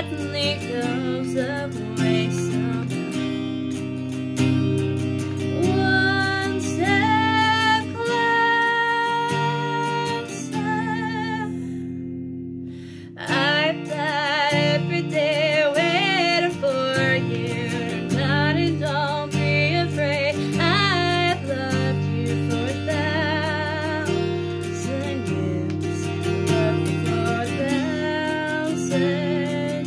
certainly goes away somehow. One step closer. I've died every day waiting for you. Darling, don't be afraid. I've loved you for 1,000 years. Loved you for 1,000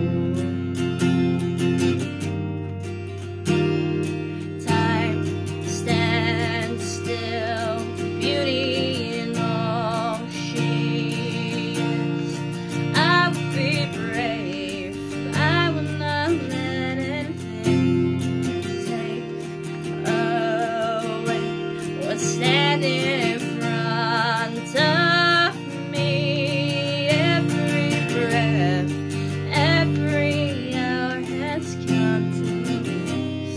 more. Time stands still, beauty in all she is. I will be brave. I will not let anything take away what's standing in front of me. Every breath, every hour has come to this.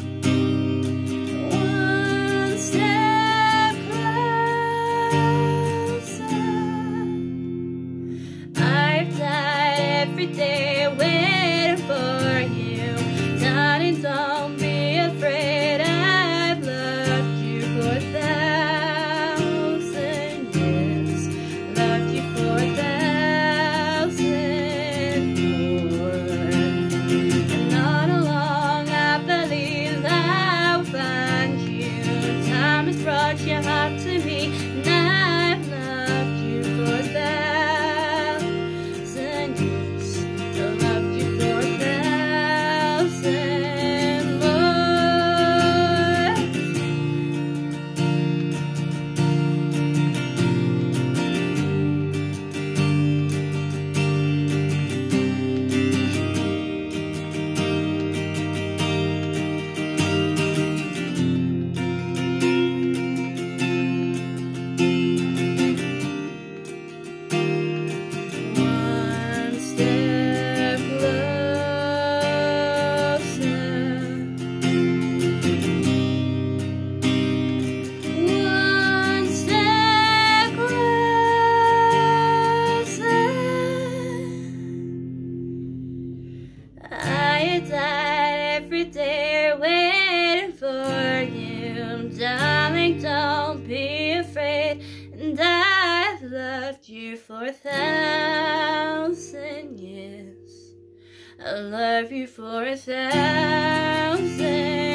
One step closer. I've died every day waiting for you. Darling, don't be afraid. I've loved you for 1,000 years. Loved you for 1,000 more. And all along I believe I'll find you. Time has brought your heart to me, and I've loved you for 1,000 years. I loved you for 1,000 more. One step closer. One step closer. I died every day waiting for you. Darling, don't be afraid. And I've loved you for 1,000 years. I love you for 1,000